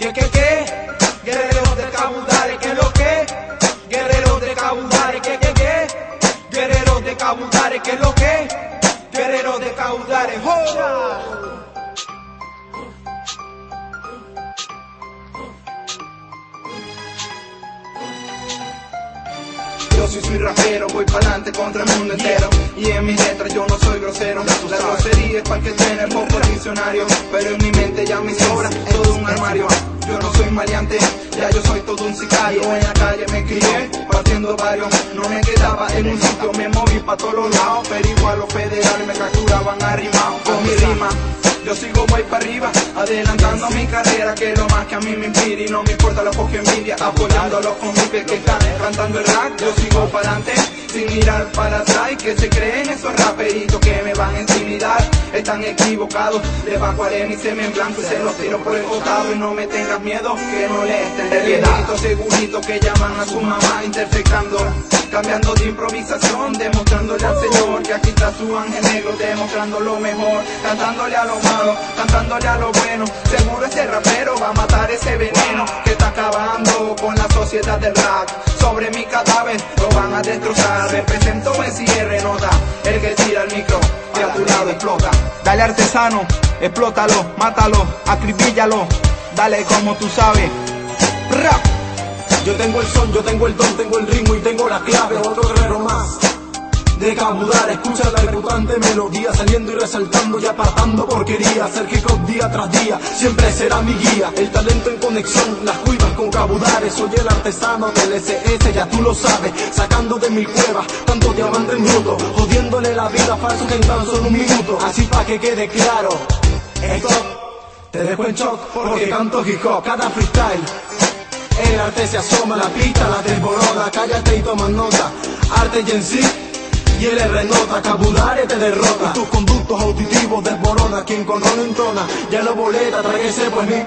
¿Qué? Guerreros de Cabudare, ¿qué lo que? Guerreros de Cabudare, ¿qué? Guerreros de Cabudare, ¿qué lo que? Guerreros de Cabudare, ¡oh! Yo sí soy rapero, voy pa'lante contra el mundo entero. Y en mis letras yo no soy grosero. La grosería es para que tiene poco diccionario, pero en mi mente ya me sobra todo un armario. Yo no soy maleante, ya yo soy todo un sicario. En la calle me crié, partiendo varios. No me quedaba en un sitio, me moví pa' todos los lados. Pero igual los federales me capturaban arrimado con mi rima. Yo sigo voy para arriba, adelantando mi carrera, que es lo más que a mí me inspira. Y no me importa la poca envidia, apoyando a los convives que están cantando el rap. Yo sigo para adelante, sin mirar para atrás. Y que se creen esos raperitos que me van a intimidar, están equivocados. Le bajo arena y se me en blanco y se los tiro por el costado. Y no me tengas miedo, que no le estén de viejito segurito que llaman a su mamá intersectando, cambiando de improvisación, demostrándole al Señor que aquí está su ángel negro, demostrando lo mejor, cantándole a lo malo, cantándole a lo bueno. Seguro este rapero va a matar ese veneno que está acabando con la sociedad del rap. Sobre mi cadáver lo van a destrozar. Represento SR Nota, el que tira el micro y a tu lado explota. Dale artesano, explótalo, mátalo, acribíllalo, dale como tú sabes. ¡Rap! Yo tengo el son, yo tengo el don, tengo el ritmo y tengo la clave. Otro guerrero más de Cabudare, escucha la reputante melodía, saliendo y resaltando y apartando porquería. Hacer hip hop día tras día siempre será mi guía. El talento en conexión, las cuivas con Cabudare. Soy el artesano del SS, ya tú lo sabes. Sacando de mi cueva tanto diamante en bruto, jodiéndole la vida a falsos en tan solo un minuto. Así pa' que quede claro, esto te dejo en shock porque canto hip hop. Cada freestyle el arte se asoma, la pista la desborona. Cállate y toma nota, arte y en sí y el R nota, Cabudare te derrota. Y tus conductos auditivos desborona. Quien con ron entona, ya no boleta, tráguese pues mi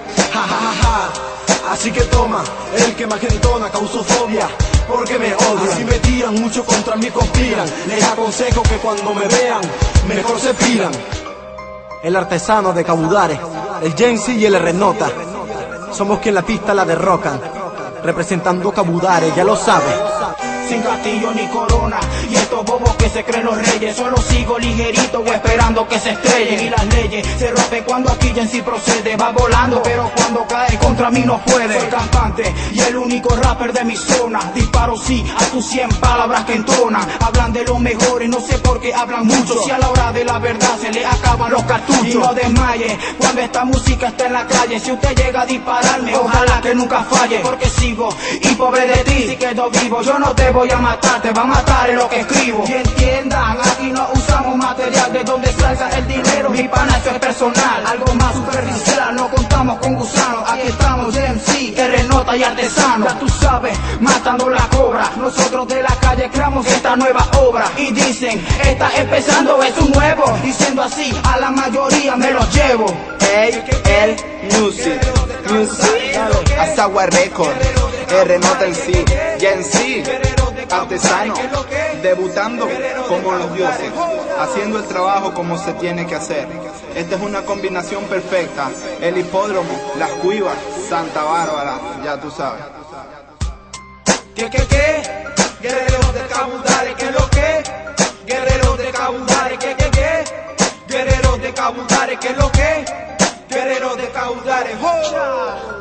ja. Así que toma, el que más entona, causó fobia porque me odian. Así me tiran, mucho contra mí conspiran. Les aconsejo que cuando me vean, mejor se piran. El artesano de Cabudare, el Jensi y el R nota, somos quien la pista la derrocan, representando Cabudare, ya lo sabes. Sin castillo ni corona, y estos bobos que se creen los reyes, solo sigo ligerito o esperando que se estrellen. Y las leyes se rompen cuando aquí en sí procede. Va volando, pero cuando cae contra mí no puede. Soy cantante y el único rapper de mi zona. Disparo sí a tus 100 palabras que entonan. Hablan de los mejores, no sé por qué hablan mucho. Si a la hora de la verdad se le acaban los cartuchos. Y no desmaye cuando esta música está en la calle. Si usted llega a dispararme, ojalá que nunca falle. Porque sigo y pobre de ti, si quedo vivo, yo no te voy a matar, te va a matar en lo que escribo. Y entiendan, aquí no usamos material de donde salga el dinero. Mi pana, eso es personal, algo más superficial. No contamos con gusanos, aquí estamos MC, R nota y artesano. Ya tú sabes, matando la cobra. Nosotros de la calle creamos esta nueva obra. Y dicen, está empezando, es un nuevo. Diciendo así, a la mayoría me los llevo. Hey, el music, Azagua Record, R nota en sí, Jensi, artesano, debutando como los dioses, haciendo el trabajo como se tiene que hacer. Esta es una combinación perfecta, el hipódromo, las cuivas, Santa Bárbara, ya tú sabes. ¿Qué? Guerreros de Cabudare, ¿qué lo que? Guerreros de Cabudare, ¿qué? Guerreros de Cabudare, ¿qué lo que? Guerreros de Cabudare, ¡oh!